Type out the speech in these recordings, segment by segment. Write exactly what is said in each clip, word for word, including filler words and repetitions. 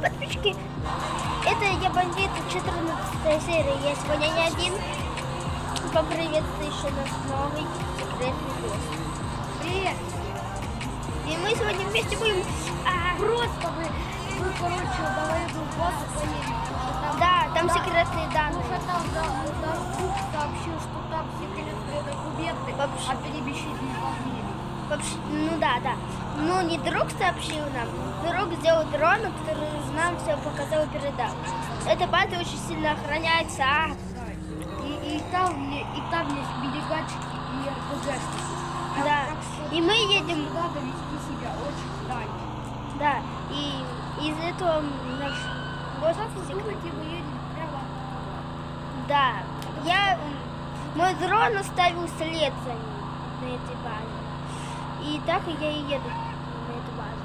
подписчики. Это я бандит, четырнадцатая серия. Я сегодня не один. Поприветствую еще наш новый секретный гость. Привет! И мы сегодня вместе будем... А, просто вы, вы, короче, давай эту базу поедем. Там, да, там да, секретные данные. Потому что там Даркук сообщил, что там секретные документы, Вообще. а перебещить не могли. Вообще, ну да, да. Ну не друг сообщил нам, друг сделал дрон, который нам все показал и передал. Эта база очень сильно охраняется. А? И, и, там, и там есть мини-гатчики и эр пэ гэ-шки. Да. И мы едем... Надо вести себя очень тайно. Да. И из этого наш гость Думайте, мы едем прямо. Да. Я... Мой дрон оставил след за ним на этой базе. И так я и еду на эту базу.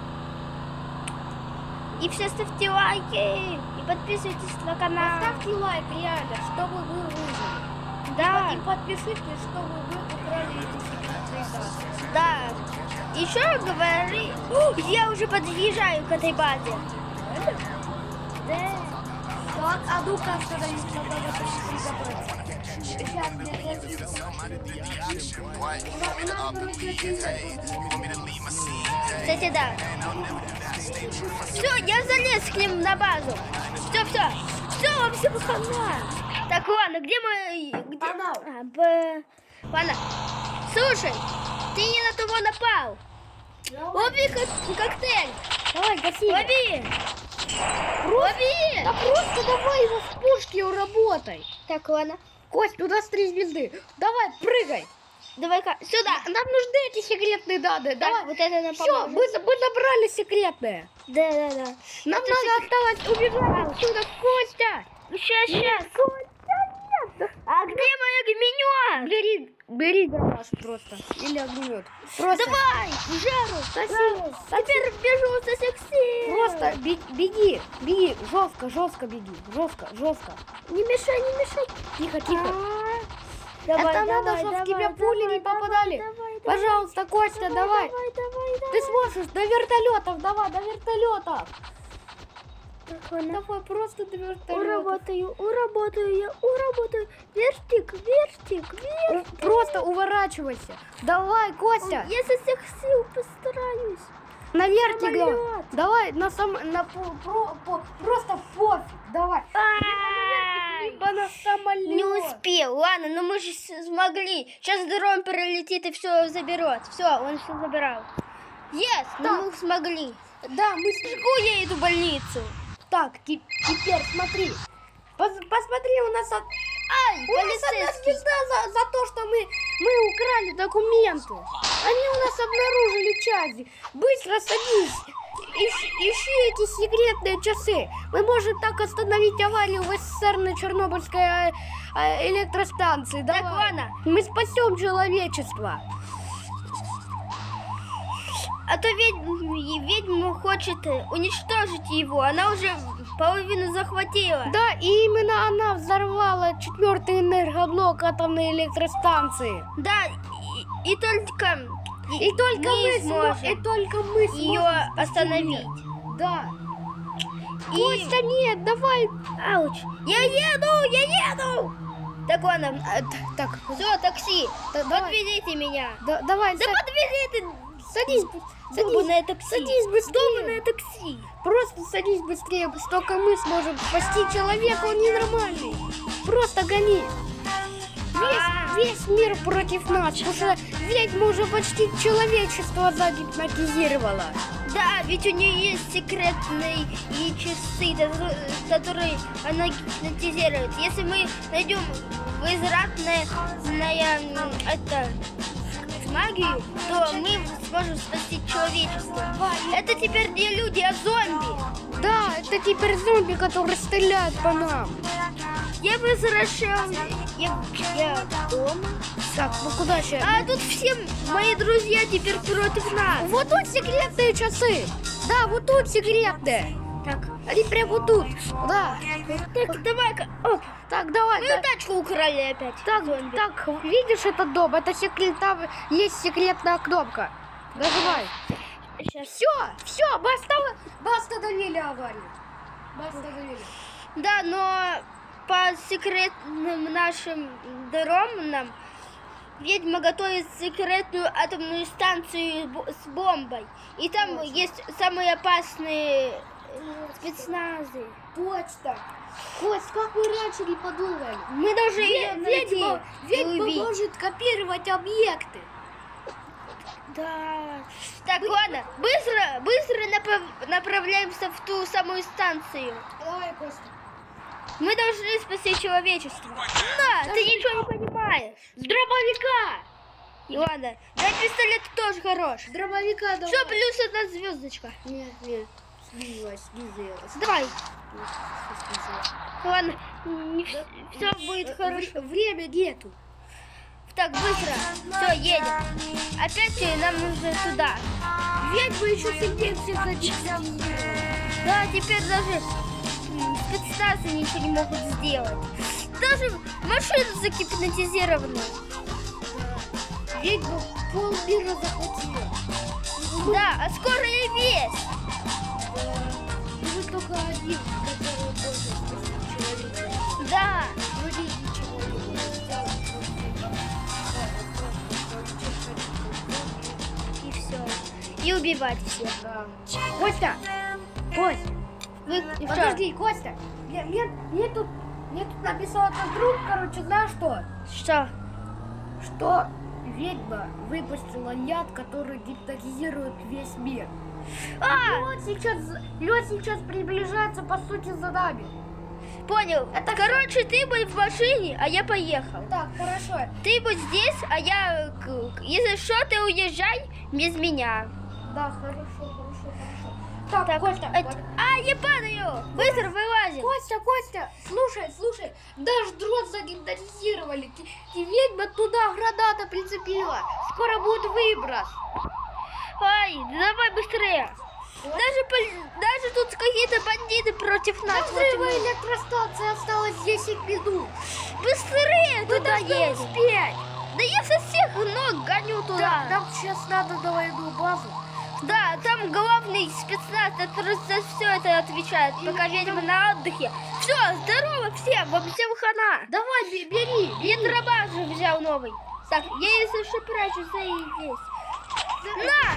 И все ставьте лайки и подписывайтесь на канал. Поставьте лайк, реально, чтобы вы выжили. Да. И подпишитесь, чтобы вы украли эти секретные данные. Да. Еще говори. О, я уже подъезжаю к этой базе. Да. Так, а ну-ка остановись, надо приготовиться. Сейчас Кстати, да. Все, я залез к ним на базу. Все, все. Все, вообще хана. Так, ладно, где мы... Где... А, б... Ладно. Слушай, ты не на того напал. Лови кок коктейль. Давай, гаси. Лови. Лови. Да просто давай его с пушки уработай. Так, ладно. Кость, туда с три звезды. Давай, прыгай. Давай-ка, сюда. Нам нужны эти секретные данные. Так, Давай. вот это нам Все, поможет. мы, мы забрали секретное. Да, да, да. Нам Это надо сек... осталось убежать отсюда, Костя. Сейчас, сейчас. Костя, нет. А где мой огнемет? Бери, бери гараж просто. Или огнемет. Просто. Давай, в жару. Спасибо. Теперь бежу со всех сил. Просто беги, беги, жестко, жестко беги, жестко, жестко. Не мешай, не мешай. Тихо, тихо. Давай, Это давай, надо, чтобы в тебя давай, пули давай, не попадали. давай, давай, Пожалуйста, Костя, давай. Давай, давай, давай. Ты сможешь до вертолетов, давай, до вертолетов. Так, ладно. Давай, просто до вертолетов. Уработаю, уработаю я, уработаю. Вертик, вертик, вертик. Просто уворачивайся. Давай, Костя. Я со всех сил постараюсь. На вертик. Самолет. Давай, на сам, на по, про, по, просто пофиг. Давай. Ай! Либо на самолет. Не успел. Ладно, но мы же с- смогли. Сейчас дрон пролетит и все заберет. Все, он все забирал. Yes, Да. мы смогли. Да, мы с- Жгу я эту больницу. Так, ки- теперь смотри. Пос- посмотри, у нас... От... Ай, У нас одна полицейский. звезда за, за то, что мы, мы украли документы. Они у нас обнаружили части. Быстро садись. Ищи, ищи эти секретные часы. Мы можем так остановить аварию в эс эс эс эр на Чернобыльской а, а, электростанции. Так, Давай. ладно. Мы спасем человечество. А то ведь ведьма хочет уничтожить его. Она уже половину захватила. Да, и именно она взорвала четвертый энергоблок атомной электростанции. Да, и, и только... И только мы, мы сможем, сможем и только мы сможем ее спасти остановить. ее. Да. И... Костя, нет, давай. Ауч. Я еду, я еду. Так, ладно. А, т- так, Все, такси. да, давай. Подвезите меня. Да, давай, Да са- подвези ты. садись, Долбаное садись, такси. садись быстрее. Долбаное такси. Просто садись быстрее, столько мы сможем спасти человека, он ненормальный. Просто гони. А. Весь, весь мир против нас, потому что ведьма уже почти человечество загипнотизировала. Да, ведь у нее есть секретные и часы, ко- которые она гипнотизирует. Если мы найдем извратное м, это магию, то мы сможем спасти человечество. Это теперь не люди, а зомби. Да, это теперь зомби, которые стреляют по нам. Я возвращал. Я, я дома. Так, ну куда сейчас? А тут все мои друзья теперь против нас. Вот тут секретные часы. Да, вот тут секретные. Так, Они прям вот тут. Да. так давай-ка. Оп. Так, давай. Мою да. тачку украли опять. Так, зомби. так, видишь этот дом? Это секрет, там есть секретная кнопка. Нажимай. Сейчас. Все, все, мы, остав... мы остановили аварию. Мы остановили. Да, но по секретным нашим дронам ведьма готовит секретную атомную станцию с бомбой. И там Точно. есть самые опасные спецназы. Точно. Кость, как мы раньше не подумали? Мы должны ее найти. Ведьма, ведьма может копировать объекты. Да. Так, ладно, быстро, быстро направ- направляемся в ту самую станцию. Давай, Костя. Мы должны спасти человечество. Да, Даже ты ничего не понимаешь. С дробовика. И ладно, дай пистолет тоже хорош. С дробовика давай. Все, плюс одна звездочка. Нет, нет, снизилась, снизилась. Давай. Снизилась. Ладно, не да, все будет хорошо. Время нету. Так, быстро. Все, едем. Опять нам нужно туда. Ведьмы еще сильнее всех задержали. Да, теперь даже спецназы ничего не могут сделать. Даже машина загипнотизирована. Ведьма полмира захватила. Да, а скоро и весь. Мы только один, который может спасти человека. Да. Вроде ничего не может сделать. И все. И убивать всех. Да. Костя! Костя! Вы... Подожди, что? Костя! Мне, мне, мне, тут, мне тут написал этот друг, короче, знаешь что? Что? Что ведьма выпустила яд, который гипнотизирует весь мир. А! И он сейчас, и он сейчас приближается, по сути, за нами. Понял. Это короче, ты будь в машине, а я поехал. Так, хорошо. Ты будь здесь, а я... Если что, ты уезжай без меня. Да, хорошо, хорошо, хорошо. Так, так Костя. Это... Вот. А, я падаю! Быстро вылазим. Костя, Костя, слушай, слушай. Даже дрон загипнотизировали. И ведьма туда граната прицепила. Скоро будет выброс. Ай, давай быстрее. Даже, даже тут какие-то бандиты против нас. До взрыва электростанции осталось десять минут. Быстрее Мы туда едем. Успеть. Да я со всех ног гоню туда. Да, нам сейчас надо на военную базу. Да, там главный спецназ, который за все это отвечает, и пока ведьма на отдыхе. Все, здорово всем, вам всем хана. Давай, бери. Я дробаш взял новый. Так, я если что прячу за и здесь. На!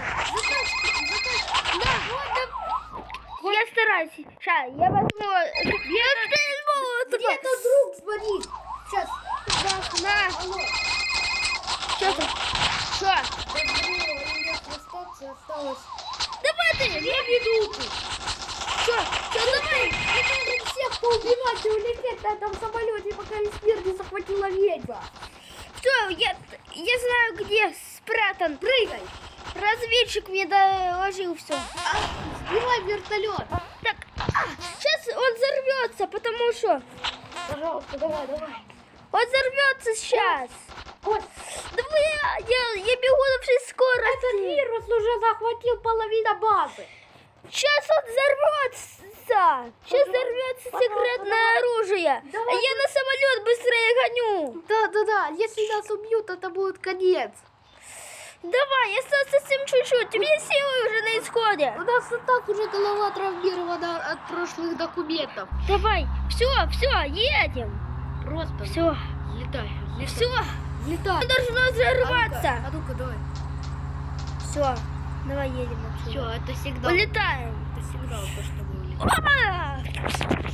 На! Я стараюсь. Сейчас, я возьму... Где-то друг звонит. Сейчас. Так, на. Алло. Что там? Что? Электростанция осталось. Давай ты! Две минуты. Что? Что, давай? Мы должны всех поубивать и улететь на этом самолете, пока весь мир не захватила ведьма. Все, я, я знаю, где спрятан. Прыгай. Разведчик мне доложил все. А, сбивай вертолет. Так, а, сейчас он взорвется, потому что... Пожалуйста, давай, давай. Он взорвется сейчас. Вот. Давай, я, я, я бегу на всей скорости. Этот вирус уже захватил половину базы. Сейчас он взорвется. Сейчас взорвется секретное оружие. Давай, а я на самолет быстрее гоню. Да, да, да. Если нас убьют, это будет конец. Давай, осталось совсем чуть-чуть. У меня силы уже на исходе. У нас и так уже голова травмирована от прошлых документов. Давай, все, все, едем. Просто все. Летай, летай. Все. Летай. Должно взорваться. А ну-ка, давай. Все, давай едем отсюда. Все, это сигнал. Улетаем. Это сигнал, то, что мы улетаем.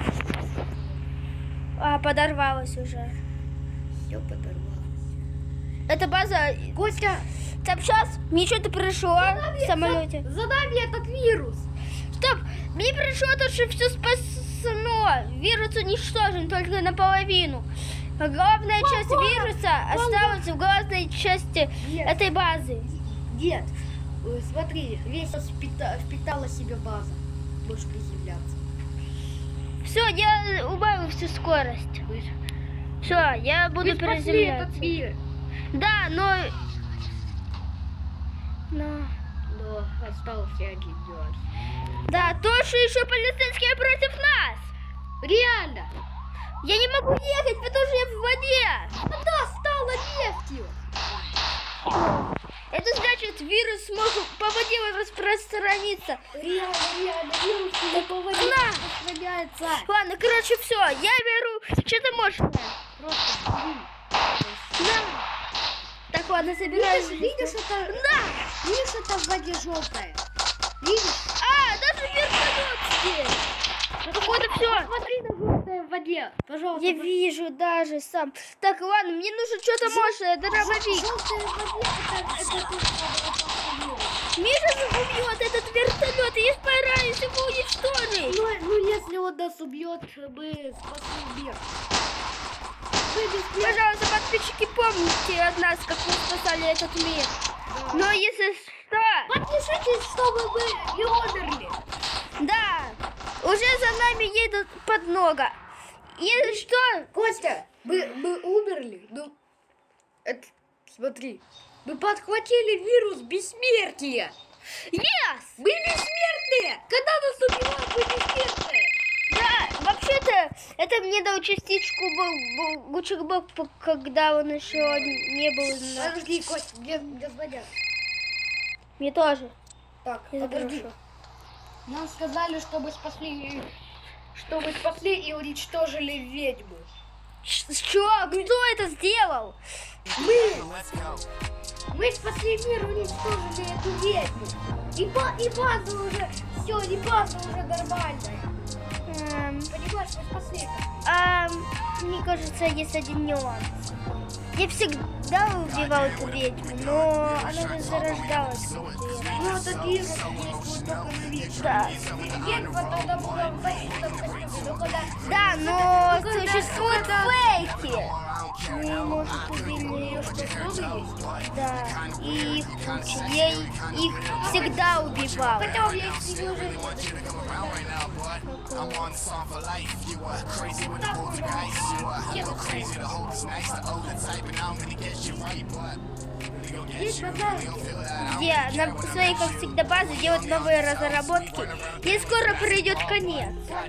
А, подорвалась уже. Все подорвалось. Это база. Костя, там сейчас мне что-то пришло в самолете. За, за нами этот вирус. Стоп, мне пришло то, что все спасено. Вирус уничтожен только наполовину. А главная Папа! часть вируса Папа! осталась в главной части Нет. этой базы. Нет, э, смотри, весь впита, впитала себе база. Можешь приземляться. Все, я убавил всю скорость. Все, я буду Мы спасли приземляться. этот мир. Да, но... но... Но остался один нюанс. Да, то, что еще полицейские против нас. Реально. Я не могу ехать, потому что я в воде. Она стала нефтью. Это значит, вирус смог по воде распространиться. Реально, реально, вирус не по воде На! распространяется. Ладно, короче, все. Я беру. Что ты можешь? Просто бери. На. Так, ладно, собираю. Видишь, видишь, это... На. Видишь, это в воде желтое. Видишь? А, даже вертолет здесь. Походу, все. Смотри на желтое в воде. Пожалуйста. Я вижу даже сам. Так, ладно, мне нужно что-то мощное. Дробовик. Желтое в воде, это, это тут Миша убьет этот вертолет, и я постараюсь его уничтожить. Ну, ну, если он нас убьет, мы спасли мир. Пожалуйста, подписчики, помните от нас, как мы спасали этот мир. Да. Но если что... Подпишитесь, чтобы мы не умерли. Да, уже за нами едут поднога. Если что... Костя, мы, мы умерли. Ну, это, смотри. Мы подхватили вирус бессмертия. Yes! Мы бессмертные. Когда нас убивают, мы бессмертные. Да, вообще-то, это мне дал частичку был, был Гучик Бог, когда он еще не был на... Подожди, Костя, где, где звонят? Мне тоже. Так, Это подожди. хорошо. Нам сказали, чтобы спасли, чтобы спасли и уничтожили ведьму. Что? Кто это сделал? Мы! Мы спасли мир, уничтожили эту ведьму. И, ба и база уже, все, и база уже нормальная. Эм, Понимаешь, мы спасли. а, мне кажется, есть один нюанс. Я всегда убивал эту ведьму, но она зарождалась. Ну, этот вирус действует только на ведьму. Да. Ведьма тогда была в защитном костюме, но когда... Да, но Ну, когда- существуют когда- фейки. Мы, может, убили ее, что много есть? Да, и их куча. Я их их всегда убивал. Хотя у меня их не уже Есть базарки. Где на своей, как всегда, базе делают новые разработки. И скоро придет конец.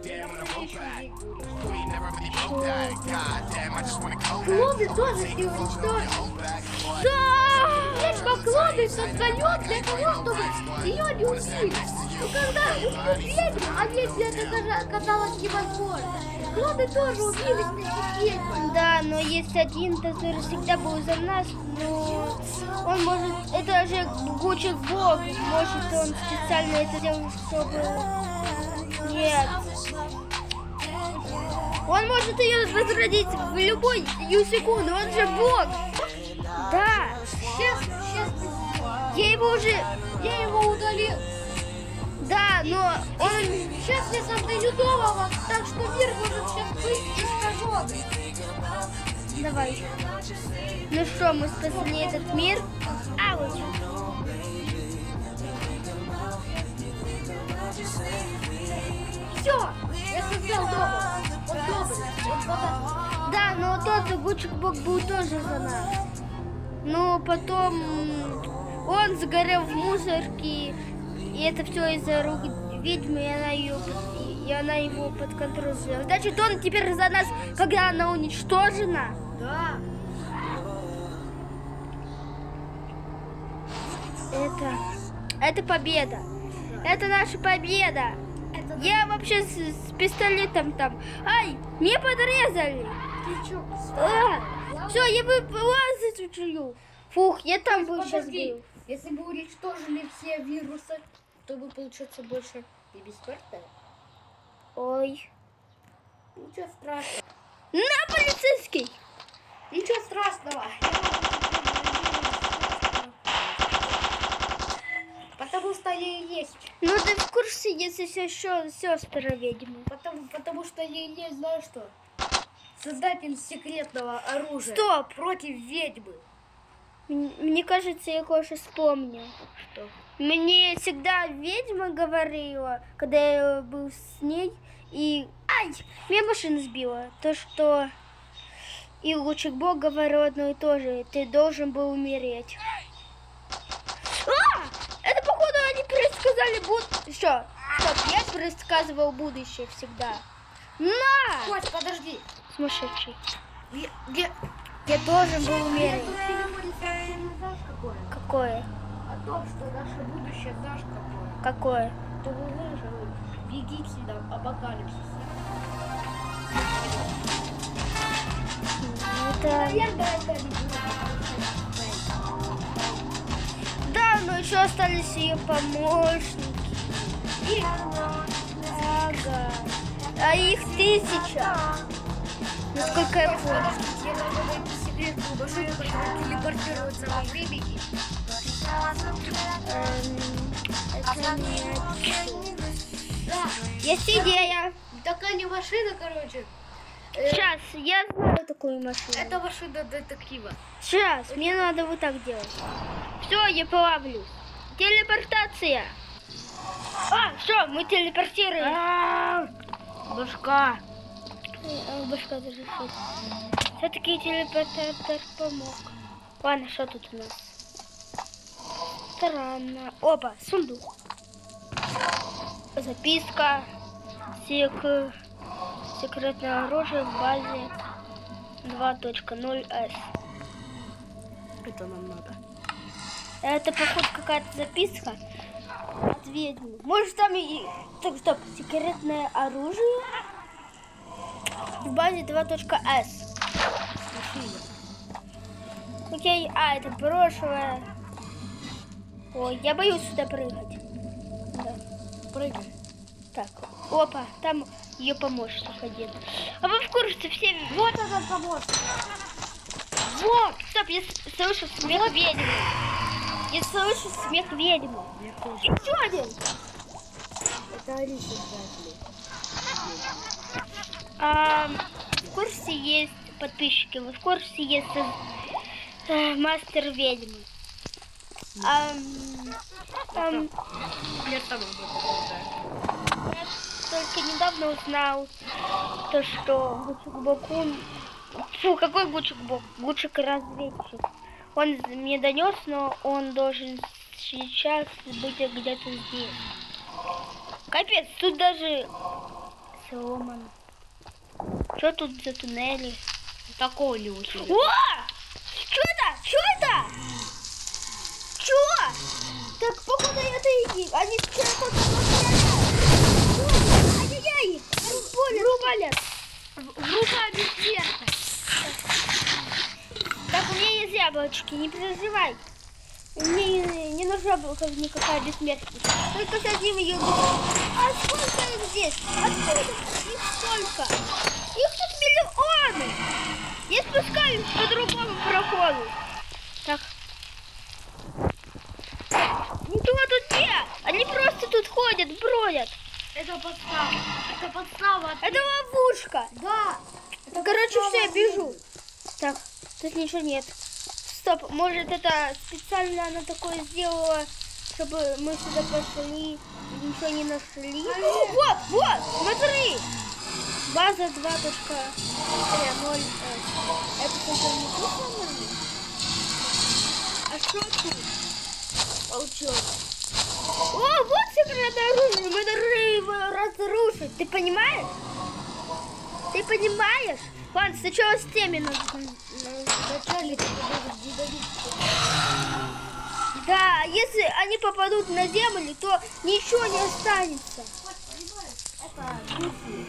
Клоны тоже не уничтожить. Да! Ведьма клоны создает для того, чтобы ее не убили. Но когда убьют ведьму, а ведьме это даже оказалось невозможно. Клоны тоже убили вместе с ведьмой. Да, но есть один, который всегда был за нас, но он может, это же Гучик Бог, может он специально это делал, чтобы... Нет. Он может ее возродить в любую секунду, он же Бог. Да. Сейчас, сейчас, Я его уже... я его удалил. Да, но он... Сейчас я создаю нового, так что мир может сейчас быть искаженный. Давай. Ну что, мы спасли этот мир? А, вот. Все, я создал нового. Он добрый, он вода. Да, но тот Гучик Бог был тоже за нас. Но потом он сгорел в мусорке, и это все из-за рук ведьмы, и она, ее, и она его под контроль взяла. Значит, он теперь за нас, когда она уничтожена. Да. Это, это победа. Это наша победа. Это Я вообще с, с пистолетом там. Ай, мне подрезали. ты чё? А, все, я вылазить учу. Фух, я там был сейчас Подожди, был. если бы уничтожили все вирусы, то бы, получается, больше и бессмертные. Ой. Ничего страшного. На, полицейский! Ничего страшного. Я могу теперь вирус. Потому что я и есть. Ну ты в курсе, если все еще сестры ведьмы. Потому, потому что я и есть, знаешь что? Создатель секретного оружия. Стоп! Против ведьмы. М- Мне кажется, я кое-что вспомнил. Что? Мне всегда ведьма говорила, когда я был с ней, и... Ай! Меня машина сбила. То, что... И Гучик Бог говорил одно и то же. Ты должен был умереть. А! Это, походу, они предсказали будущее. Что? Стоп, я предсказывал будущее всегда. На! Кость, подожди. Сумасшедший. Где? где? Я должен был Я умереть. тут переводит сообщение, знаешь какое? Какое? О том, что наше будущее, знаешь какое? Какое? То вы выжили. Беги сюда, апокалипсис. Это... Наверное, это не будет. Да, но еще остались ее помощники. И... Ага. А их тысяча. Насколько я понял. Я надо найти секретную машину, которая телепортируется во времени. Эм, это не... Да. Есть идея. Такая не машина, короче. Сейчас, я знаю такую машину. Это машина детектива. Сейчас, мне надо вот так делать. Все, я плавлюсь. Телепортация. А, все, мы телепортируем. Башка. А, башка даже шут. Все-таки телепортатор помог. Ладно, что тут у нас? Странно. Опа, сундук. Записка. Сек... Секретное оружие в базе два точка ноль эс. Это нам надо. Это, походу, какая-то записка от ведьмы. Может, там и... Так, стоп. Секретное оружие в базе два точка эс. Окей. А, это прошлое. Ой, я боюсь сюда прыгать. Да. Прыгай. Так. Опа, там ее помощник один. А вы в курсе все... Вот этот помощник. Вот! Стоп, я с- слышу смех ведьмы. Я слышу смех ведьмы. Я тоже. Еще один! Это Алиса, кстати. А, в курсе есть подписчики, вы в курсе есть э, мастер ведьмы. Ам, ам, Я сам об этом знаю. я только недавно узнал то, что Гучик-Бокун... Фу, какой Гучик-Бок? Гучик-разведчик. Он мне донес, но он должен сейчас быть где-то здесь. Капец, тут даже сломано. Что тут за туннели? Такого не учили. О! Что это? Что это? Что? Так, походу это иди. Они что-то ай-яй-яй! Рубалят. Рука бессмертная. Так, у меня есть яблочки, не переживай. Мне не, не нужна была никакая бессмертность. Только садим ее. А сколько их здесь? Откуда их столько? Их тут миллионы. Я спускаюсь по другому проходу. Так. Ничего тут нет. Они просто тут ходят, бродят. Это подстава. Это подстава. Это ловушка. Да. Это Короче, подстава все, я от бежу. ведьмы. Так, тут ничего нет. Стоп, может это специально она такое сделала, чтобы мы сюда пошли и ничего не нашли? О, вот, вот, смотри! База два точка ноль эс. Это что-то не тут нормально? А что тут? Получилось. О, вот секретное оружие, мы должны его разрушить, ты понимаешь? Ты понимаешь? Ладно, сначала с теми надо... Начальник будет гигабит. Да, если они попадут на землю, то ничего не останется. Это Гуфи.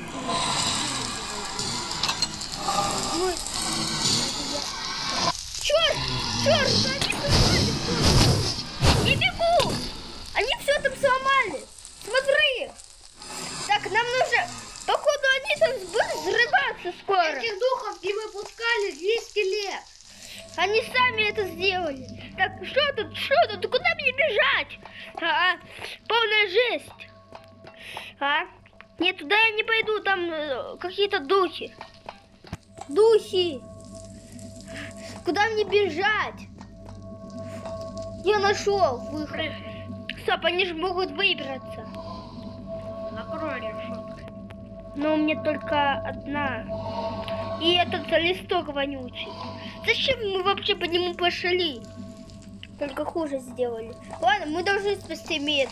Ну, черт, черт, они сломали все. Я бегу. Они все там сломали. Смотри. Так, нам нужно... Походу, они там будут взрываться скоро. Этих духов не выпускали двести лет. Они сами это сделали. Так, что тут, что тут? Куда мне бежать? А, а, полная жесть. А? Нет, туда я не пойду, там э, какие-то духи. Духи. Куда мне бежать? Я нашел выход. Стоп, они же могут выбраться. Накрой решеткой. Но у меня только одна. И этот листок вонючий. Зачем мы вообще по нему пошли? Только хуже сделали. Ладно, мы должны спасти мир.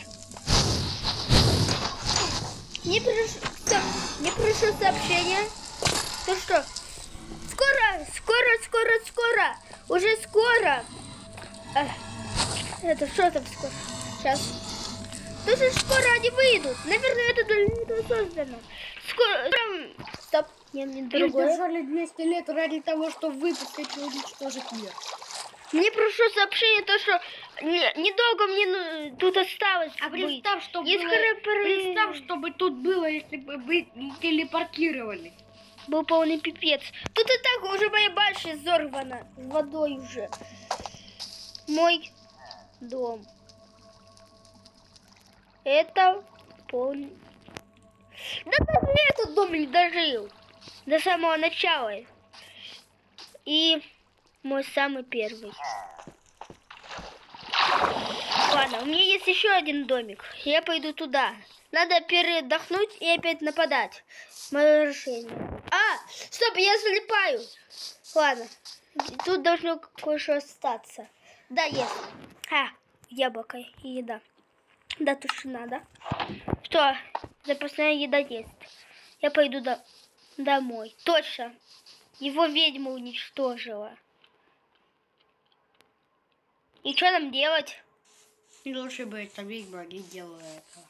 Мне пришло, мне пришло сообщение. То что? Скоро, скоро, скоро, скоро. Уже скоро. А, это что там скоро? Сейчас. Тут же скоро они выйдут. Наверное, это для этого создано. Скоро... Стоп, нет, не Их другое. держали двести лет ради того, чтобы выпустить и уничтожить мир. Мне пришло сообщение, то, что не- недолго мне ну, тут осталось А быть. представь, что Есть было... храпры. Представь, что бы тут было, если бы вы не телепортировали. Был полный пипец. Тут и так уже моя башня взорвана. С водой уже. Мой дом. Это полный... Да даже этот дом не дожил. До самого начала. И мой самый первый. Ладно, у меня есть еще один домик. Я пойду туда. Надо передохнуть и опять нападать. Мое решение. А, стоп, я залипаю. Ладно, тут должно кое-что остаться. Да, есть. А, яблоко и еда. Да, тушина, да? Что, запасная еда есть. Я пойду до... домой. Точно. Его ведьма уничтожила. И что нам делать? Лучше бы эта ведьма не делала этого.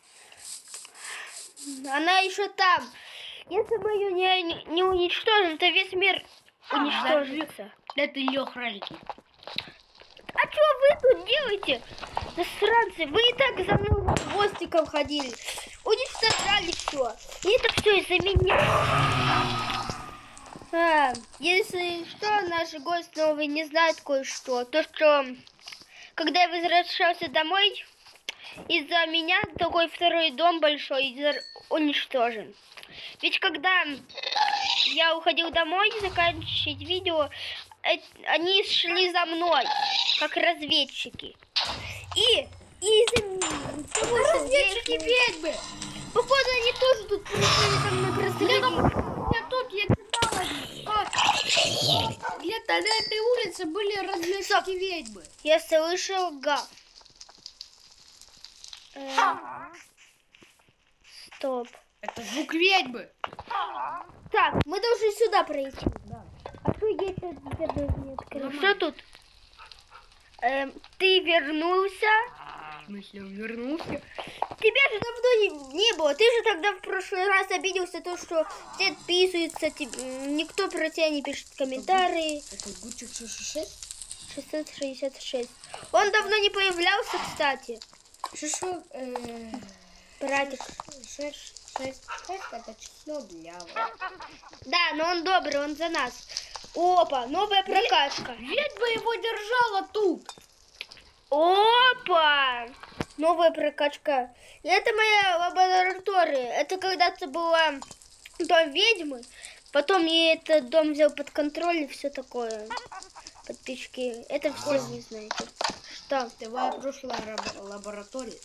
Она еще там. Если мы ее не, не, не уничтожим, то весь мир уничтожится. Это ее охранники. А что вы тут делаете? Засранцы, вы и так за мной хвостиком ходили. Уничтожали все. И это все из-за меня. А, если что, наш гость новый не знает кое-что. То, что когда я возвращался домой, из-за меня такой второй дом большой уничтожен. Ведь когда я уходил домой заканчивать видео, они шли за мной, как разведчики. И, и из-за того, что Разведчики ведьмы! походу они тоже тут пришли со мной проследить. Я тут, я читала, что где-то на этой улице были разведчики ведьмы. Я слышал гав. Э, Стоп. Это звук ведьмы. Так, мы должны сюда пройти. А что я сейчас теперь даже не открою? Что тут? Эм, ты вернулся? В смысле, он вернулся? Тебя же давно не, не было. Ты же тогда в прошлый раз обиделся, то, что все отписываются, тебе, никто про тебя не пишет комментарии. Это Гучик шестьдесят шесть? шестьсот шестьдесят шесть. Он давно не появлялся, кстати. шестьсот... Э... Братик. шесть, шесть, шесть, это число для вас. Да, но он добрый, он за нас. Опа, новая прокачка. Ведьма его держала тут. Опа! Новая прокачка. И это моя лаборатория. Это когда-то была дом ведьмы. Потом я этот дом взял под контроль и все такое. Подписчики, это все не знаете. Что? Твоя прошлая лаборатория.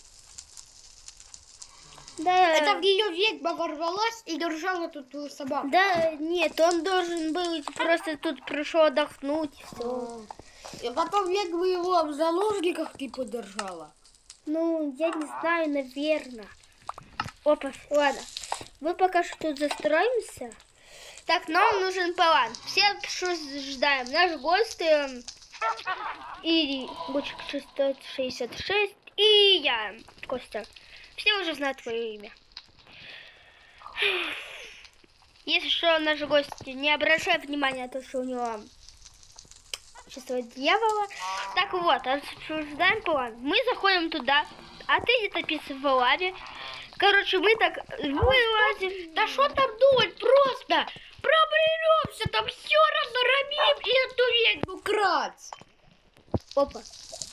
Да. Это в нее ведьма ворвалась и держала тут твою собаку. Да, нет, он должен был просто тут пришел отдохнуть и все. И потом ведьма его в заложниках типа держала. Ну, я не знаю, наверное. Опа, ладно. Мы пока что тут застроимся. Так, нам нужен план. Все что ждаем. Наш гость э, и Гучик шестьсот шестьдесят шесть и я, Костя. Все уже знают твое имя. Если что, наш гость, не обращай внимания на то, что у него чувство дьявола. Так вот, обсуждаем план. Мы заходим туда, а ты где-то писаешь в лаве. Короче, мы так вылазим. Да что там думать, просто проберемся, там все разоромим и эту ведьму крать. Опа.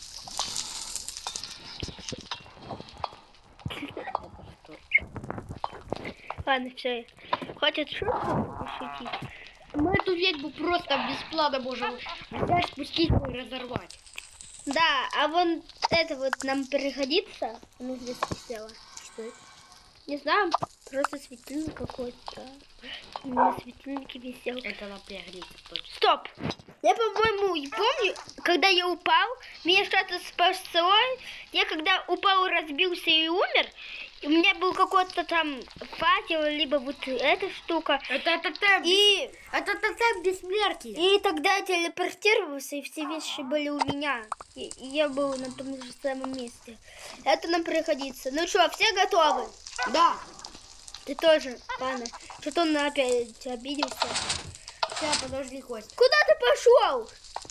Ладно, все. Хватит шутку шутить. Мы эту ведьму просто бесплатно можем взять, спустить и разорвать. Да, а вон это вот нам пригодится. Ну, здесь висело. Что это? Не знаю, просто светильник какой-то. На светильнике висел. Это нам пригодится точно. Стоп! Я, по-моему, не помню, когда я упал, меня что-то спасло. Я когда упал, разбился и умер, у меня был какой-то там факел, либо вот эта штука. Это тотем. И, это тотем бессмертия. и тогда я телепортировался, и все вещи были у меня. И, и я был на том же самом месте. Это нам пригодится. Ну что, все готовы? Да. Ты тоже, Пана. Что-то он опять обиделся. Сейчас, подожди, Кость. Куда ты пошел?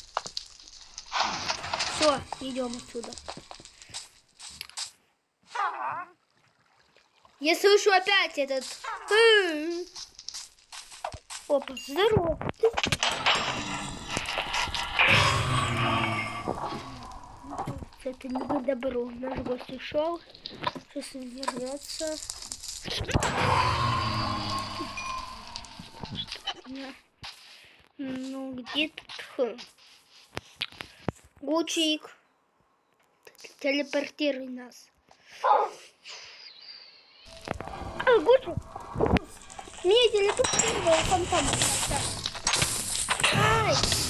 Все, идем отсюда. Я слышу опять этот... Опа, здорово. Это не к добру. Наш гость ушел. Сейчас он вернется. Ну, где тут? Гучик. Телепортируй нас. А, Гучик. Меня телепортировал фантом. Ай!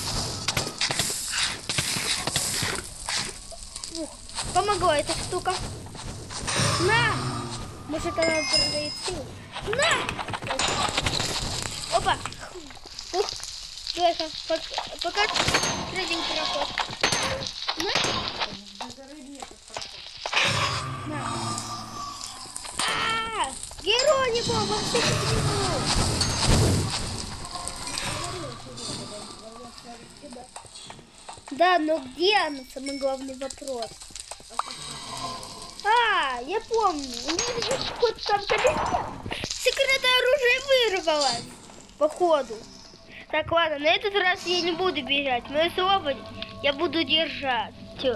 Ух, помогла эта штука. На! Может, она продает силу. На! Опа! Ух! Давай-ка, пока, пока третий проход. На! На! А-а-а! Геронимо, во всех Да, но где она, самый главный вопрос? А, я помню. У меня есть какой-то там кабинет. Секретное оружие вырвалось. Походу. Так, ладно, на этот раз я не буду бежать. Мое слово я буду держать.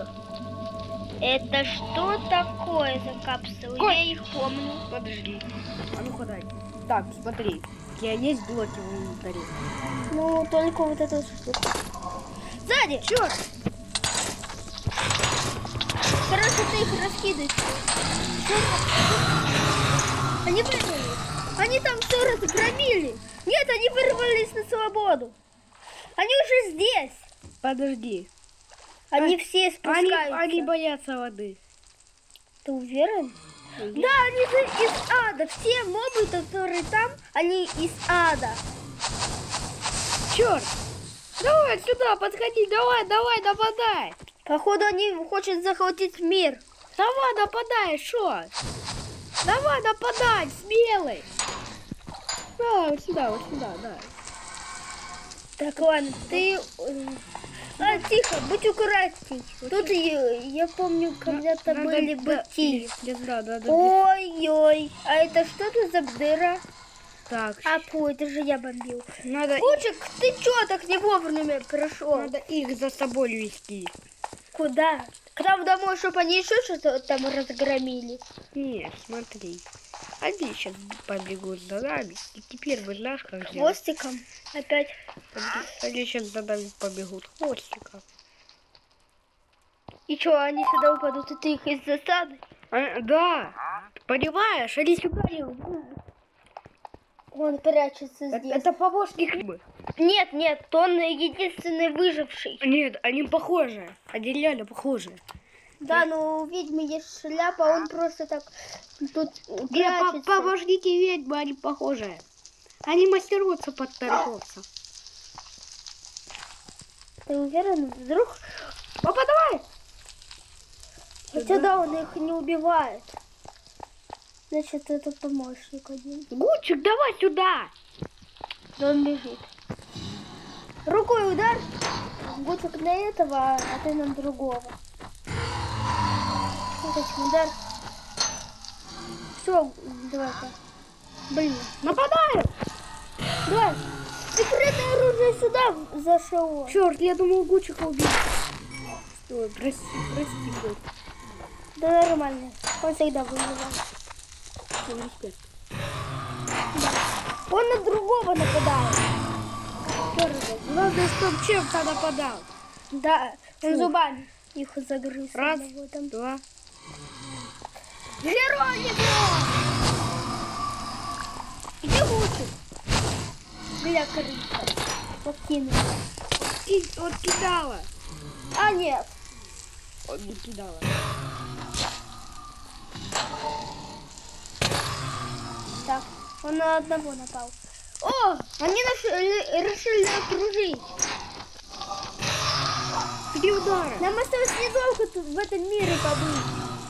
Это что такое за капсулы? Ой. Я их помню. Подожди. А ну-ка дай. Так, смотри. У тебя есть блоки в инвентаре? Ну, только вот эту штуку. Сзади! Черт! Короче, ты их раскидываешь. Они вырвались. Они там все разгромили. Нет, они вырвались на свободу. Они уже здесь. Подожди. Они А, все Они, спускаются. они боятся воды. Ты уверен? Уверен. Да, они же из ада. Все мобы, которые там, они из ада. Черт! Давай сюда, подходи, давай, давай, нападай. Походу, они хотят захватить мир. Давай, нападай, шо? Давай, нападай, смелый. Да, вот сюда, вот сюда, да. Так, ладно, ты... э, А, тихо, будь аккуратней. Тут я, я помню, когда-то Надо- были да, быки. да, да, да, да. Ой-ой, а это что тут за дыра? Так, А, фу, это же я бомбил. надо, Кучик, ты чё так не вовремя пришел? надо их за собой вести. Куда? К нам домой, чтобы они еще что-то там разгромили. Нет, смотри. Они сейчас побегут за нами. И теперь вы знаешь, как делать. Хвостиком опять. Они сейчас за нами побегут хвостиком. И что, они сюда упадут, и ты их из засады? А, да, понимаешь, они сюда не... Он прячется Это, здесь. это помощник. Нет, нет, он единственный выживший. Нет, они похожи. Они реально похожи. Да, но у ведьмы есть шляпа, он просто так тут прячется. Помощники ведьмы, они похожи. Они мастеруются под торговца. Ты уверен? Вдруг? Папа, давай! Хотя да, он их не убивает. Значит, это помощник один. Гучик, давай сюда! Да он бежит. Рукой удар. Гучик на этого, а ты на другого. Вот этим удар. Все, давай-ка. Блин. Нападаю! Давай. Секретное оружие сюда зашло. Черт, я думал, Гучика убил. Стой, прости, прости, Гуч. Да нормально. Он всегда выживает. Респект. Он на другого нападает. Главное, чтоб чем-то нападал. Да, он Фу. зубами их загрыз. Раз, одного там. два. Геронимо! Где Гучик? Бля, крыса. Подкинула. И, вот кидала. А, нет. Он не кидала. Так, он на одного напал. О, они нашли, решили окружить. Три удара. Нам осталось недолго тут в этом мире побыть.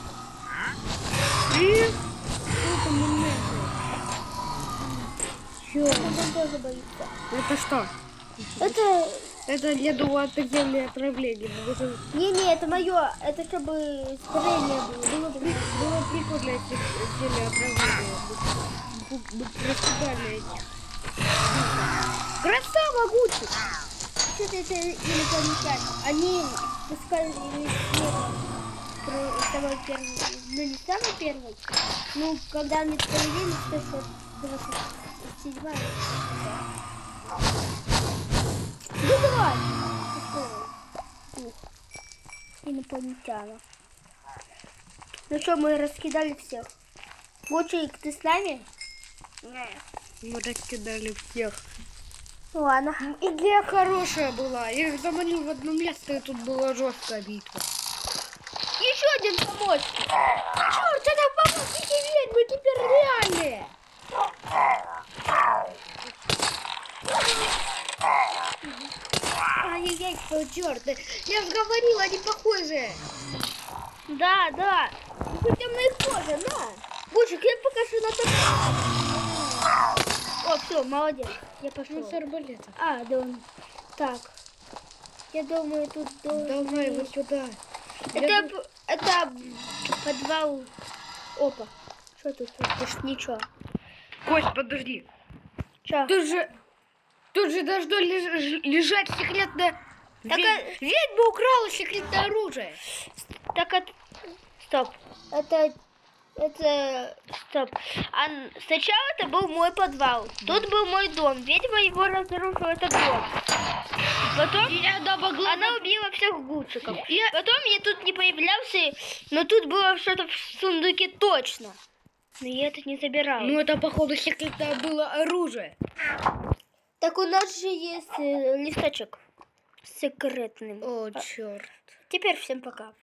И... Что там не Чё? Он тоже боится. Это что? Это... Это, я думаю, отдельное отравление. Может... Не-не, это мое. Это чтобы скорее было. Было, при... Было прикольно, если отдельное отравление. Мы раскидали этих. Гроза могучих! Что-то это инопланетяне. Они пускали снег самый первый. Ну не самый первый. Ну, когда они появились, то что двадцать седьмая. Ну давай! Ух. Инопланетяне. Ну что, мы раскидали всех. Лучик, ты с нами? Нет. Мы раскидали всех. Ладно. Идея хорошая была. Я их заманил в одно место, и тут была жесткая битва. Еще один помощник. Черт, это помощники ведьмы теперь реальные. Ай-яй-яй, что черт. Я же говорил, они похожи. Да, да. Хотя мы их тоже, да. Бучик, я покажу на то. О, все, молодец. Я пошел. Ну, с арбалета. А, да он. Так. Я думаю, тут должен... Давай вот сюда. Это, Я... п- это подвал. Опа. Что тут? Это ж ничего. Кость, подожди. Че? Тут же... Тут же должно леж... лежать секретное... Так, Ведь... а- Ведьма украла секретное оружие. Так это... Стоп. Это... Это... Стоп. А н- сначала это был мой подвал. Тут был мой дом. Ведьма его разрушила, этот дом. Потом Я домогла... она убила всех гудзиков. Я... Потом я тут не появлялся, но тут было что-то в сундуке точно. Но я это не забирала. Ну, это, походу, секретное было оружие. Так у нас же есть э, листочек с секретным. О, черт. Теперь всем пока.